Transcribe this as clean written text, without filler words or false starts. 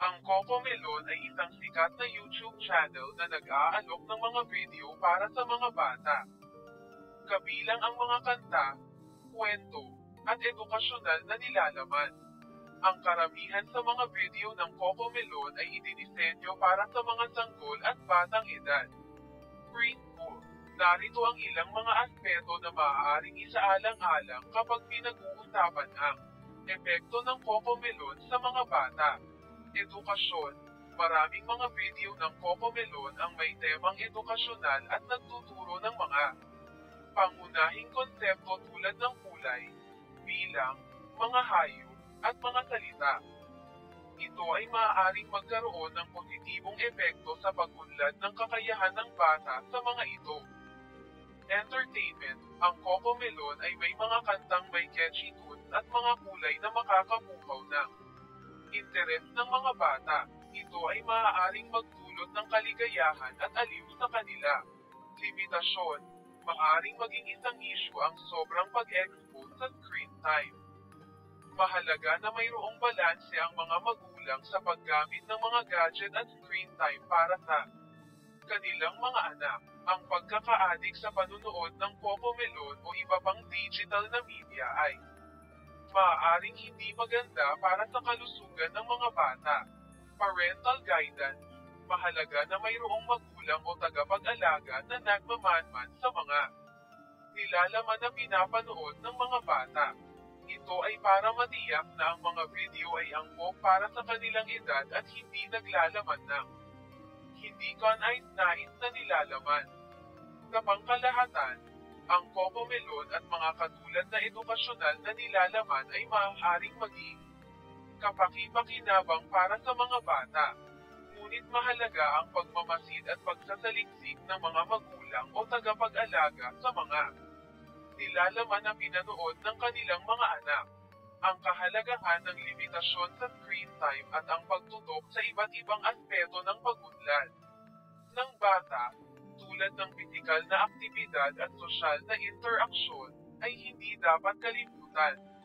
Ang Cocomelon ay isang sikat na YouTube channel na nag-aalok ng mga video para sa mga bata. Kabilang ang mga kanta, kwento, at edukasyonal na nilalaman. Ang karamihan sa mga video ng Cocomelon ay idinisenyo para sa mga sanggol at batang edad. Preschool. Narito ang ilang mga aspeto na maaaring isaalang-alang kapag pinag-uusapan ang epekto ng Cocomelon sa mga bata. Edukasyon. Maraming mga video ng Cocomelon ang may temang edukasyonal at nagtuturo ng mga pangunahing konsepto tulad ng kulay, bilang, mga hayop, at mga salita. Ito ay maaaring magkaroon ng positibong epekto sa pag-unlad ng kakayahan ng bata sa mga ito. Entertainment. Ang Cocomelon ay may mga kantang may catchy tunes at mga kulay na makakapukaw ng interes ng mga bata. Ito ay maaaring magdulot ng kaligayahan at aliw sa kanila. Limitasyon. Maaaring maging isang issue ang sobrang pag-expose sa screen time. Mahalaga na mayroong balanse ang mga magulang sa paggamit ng mga gadget at screen time para sa kanilang mga anak. Ang pagkaka-addict sa panunood ng Cocomelon o iba pang digital na media ay maaaring hindi maganda para sa kalusugan ng mga bata. Parental guidance. Mahalaga na mayroong magulang o tagapag-alaga na nagmamanman sa mga nilalaman na pinapanood ng mga bata. Ito ay para matiyak na ang mga video ay angkop para sa kanilang edad at hindi naglalaman ng hindi kanais-nais na nilalaman. Sa pangkalahatan, ang Cocomelon at mga katulad na edukasyonal na nilalaman ay maaaring maging kapaki-pakinabang para sa mga bata. Ngunit mahalaga ang pagmamasid at pagsasaliksik ng mga magulang o tagapag-alaga sa mga nilalaman na pinanood ng kanilang mga anak. Ang kahalagahan ng limitasyon sa screen time at ang pagtutok sa iba't ibang aspeto ng pag-unlad ng bata, tulad ng pisikal na aktibidad at sosyal na interaksyon, ay hindi dapat kalimutan.